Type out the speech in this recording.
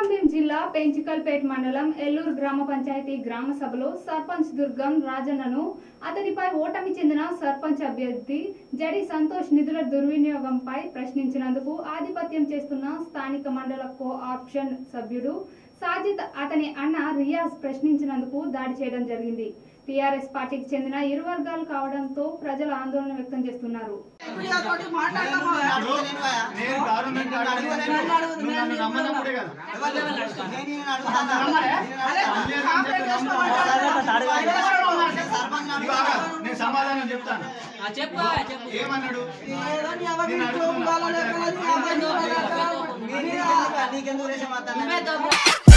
కొమరంభీం జిల్లా పెంచికల్పేట్ మండలం ఎల్లూరు గ్రామ పంచాయతీ గ్రామ సభలో సర్పంచ్ దుర్గం రాజన్నను అతడిపై ఓటమి చెందిన సర్పంచ్ అభ్యర్థి జడి సంతోష్ నిధుల దుర్వినియోగంపై ప్రశ్నించినందుకు ఆధిపత్యం చేస్తున్న స్థానిక మండల కోఆప్షన్ సభ్యుడు సాజిద్ అతని అన్న రియాజ్ ప్రశ్నించినందుకు దాడి చేయడం జరిగింది. టీఆర్ఎస్ పార్టీకి చెందిన ఇరు వర్గాలు కావడంతో ప్రజలు ఆందోళన వ్యక్తం చేస్తున్నారు. సమాధానం చెప్తాను. ఏమన్నాడు? నీకెందుకు